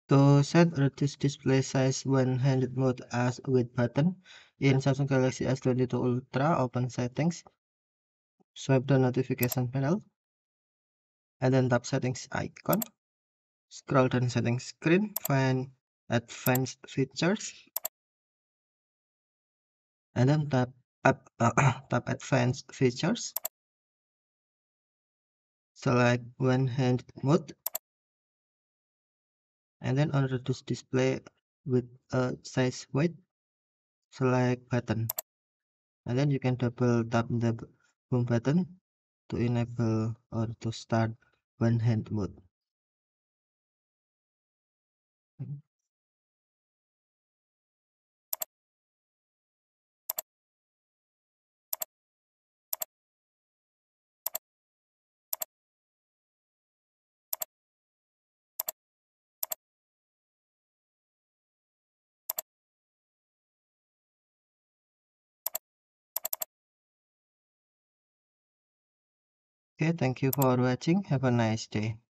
To set reduce display size when handed mode as with button, in Samsung Galaxy S22 Ultra, open settings, swipe the notification panel, and then tap settings icon. Scroll down settings screen, find advanced features, and then tap advanced features. Select when handed mode, and then on reduce display with size weight, select button. And then you can double tap the home button to enable or to start one hand mode. Okay, thank you for watching. Have a nice day.